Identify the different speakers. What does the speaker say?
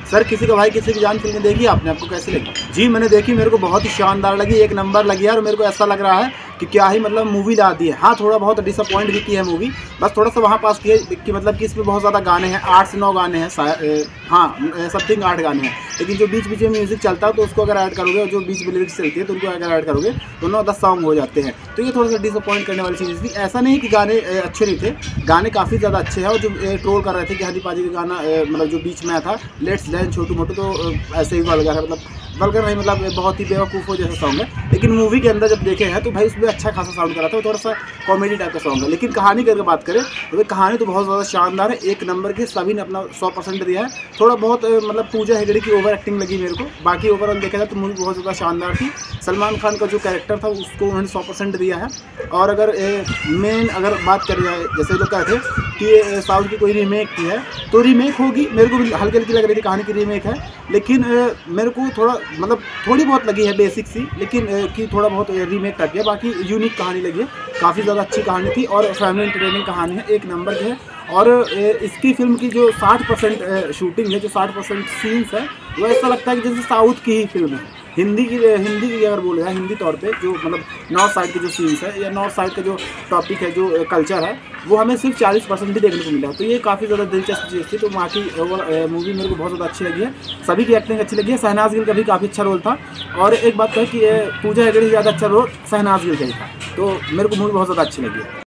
Speaker 1: Sir किसी का भाई किसी की जान फिल्म देखी आपने, आपको कैसी लगी? जी मैंने देखी, मेरे को बहुत ही शानदार लगी, एक नंबर लगी यार। मेरे को ऐसा लग रहा है कि क्या ही मतलब मूवी ला दी है। हाँ थोड़ा बहुत डिसअपॉइंट भी की है मूवी, बस थोड़ा सा वहाँ पास किए कि मतलब कि इसमें बहुत ज़्यादा गाने हैं, 8 से 9 गाने हैं हाँ समथिंग 8 गाने हैं। लेकिन जो बीच बीच में म्यूज़िक चलता है तो उसको अगर ऐड करोगे, और जो बीच में लिरिक्स चलती है तो उनको अगर ऐड करोगे तो 9-10 सॉन्ग हो जाते हैं। तो ये थोड़ा सा डिसअपॉइंट करने वाली चीज़ थी। ऐसा नहीं कि गाने अच्छे नहीं थे, गाने काफ़ी ज़्यादा अच्छे हैं। और जो ट्रोल कर रहे थे कि हनी पाजी का गाना मतलब जो बीच में था लेट्स डैंस छोटू मोटू, तो ऐसे ही वल्गर है, मतलब वल्गर नहीं मतलब बहुत ही बेवकूफ़ जैसा सॉन्ग है। लेकिन मूवी के अंदर जब देखे हैं तो भाई उसमें अच्छा खासा साउंड करा था, थोड़ा सा कॉमेडी टाइप का सॉन्ग है। लेकिन कहानी करके बात करें तो कहानी तो बहुत ज़्यादा शानदार है, एक नंबर की, सभी ने अपना 100% दिया है। थोड़ा बहुत मतलब पूजा हेगड़े की ओवर एक्टिंग लगी मेरे को, बाकी ओवरऑल देखा जाए तो मूवी बहुत ज़्यादा शानदार थी। सलमान खान का जो कैरेक्टर था उसको उन्होंने 100% दिया है। और अगर मेन अगर बात करी जाए, जैसे लोग कहते थे कि साउथ की कोई रीमेक की है, तो रीमेक होगी, मेरे को भी हल्की हल्की लग रही थी कहानी की रीमेक है। लेकिन मेरे को थोड़ा मतलब थोड़ी बहुत लगी है बेसिक सी, लेकिन कि थोड़ा बहुत रीमेक टाइप है। बाकी यूनिक कहानी लगी है, काफ़ी ज़्यादा अच्छी कहानी थी और फैमिली एंटरटेनिंग कहानी है, एक नंबर की है। और इसकी फिल्म की जो 60% शूटिंग है, जो 60% सीन्स है, वो ऐसा लगता है कि जैसे साउथ की ही फिल्म है। हिंदी की अगर बोले जाए, हिंदी तौर पे जो मतलब नॉर्थ साइड के जो सीन्स है या नॉर्थ साइड का जो टॉपिक है, जो कल्चर है, वो हमें सिर्फ 40% ही देखने को मिला। तो ये काफ़ी ज़्यादा दिलचस्प चीज़ थी। तो वहाँ की मूवी मेरे को बहुत ज़्यादा अच्छी लगी है, सभी की एक्टिंग अच्छी लगी है। शहनाज गिल का भी काफ़ी अच्छा रोल था। और एक बात है कि पूजा हेगड़े से ज़्यादा अच्छा रोल शहनाज गिल का ही था। तो मेरे को मूवी बहुत ज़्यादा अच्छी लगी है।